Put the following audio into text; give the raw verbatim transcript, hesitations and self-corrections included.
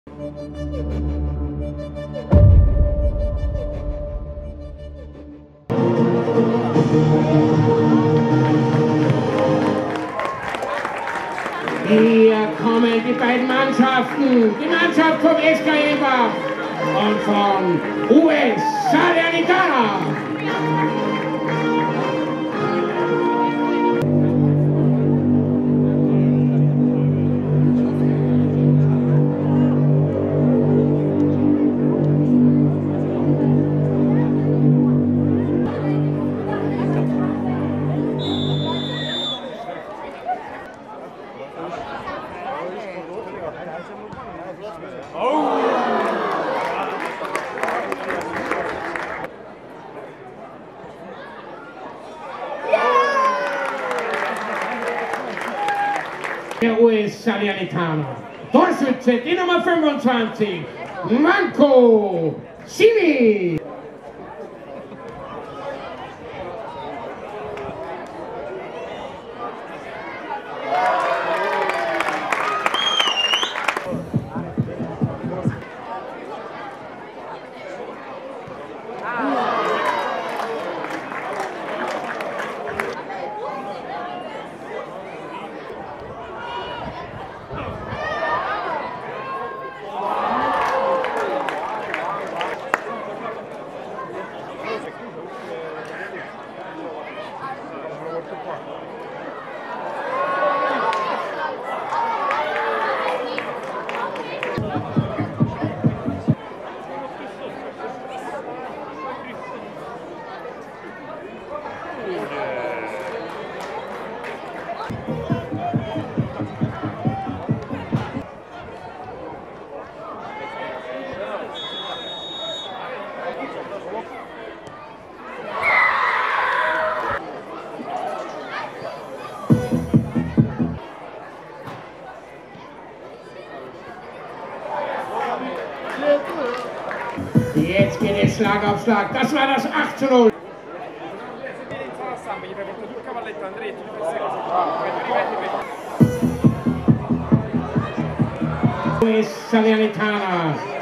Hier kommen die beiden Mannschaften, die Mannschaft vom S K Elbach und von U S Salernitana. Der U S Salernitana. Torschütze, die Nummer fünfundzwanzig, Marco Simi. Jetzt geht es Schlag auf Schlag. Das war das acht zu null. U S Salernitana.